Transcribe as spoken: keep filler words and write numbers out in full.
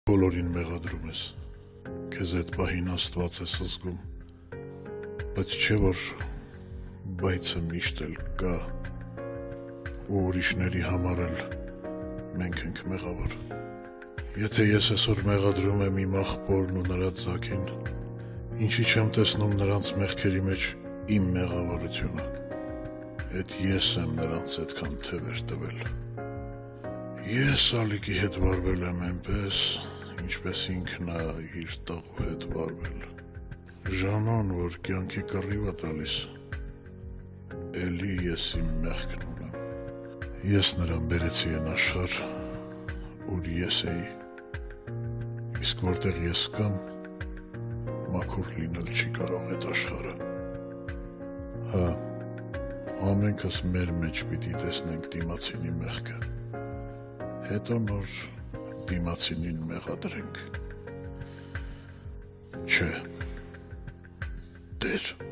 Բոլորին մեղադրում ես, քեզ այդ պահին Աստված ես զգում, բայց չէ որ բայցը միշտ էլ կա, ու ուրիշների համար էլ մենք ենք մեղավոր։ Եթե ես այսօր մեղադրում եմ իմ աղբորն ու նրա ձագին, ինչի չեմ տեսնում նրանց մեղքերի մեջ իմ մեղավորությունը, այդ ես եմ նրանց այդքան թևեր տվել։ Ես ալիքի հետ վարվել եմ այնպես, ինչպես ինքն է իր տաղու հետ վարվել։ Ժանոն, որ կյանքի կռիվ է տալիս, էլի ես իմ մեղքն ունեմ։ Ես նրան բերեցի այն աշխարհ, ուր ես էի, իսկ որտեղ ես կամ, մաքուր լինել չի կարող այդ աշխարհը։ Հա, ամենքս մեր մեջ պիտի տեսնենք դիմացինի մեղքը, հետո նոր դիմացինին մեղադրենք։ Չէ, Տեր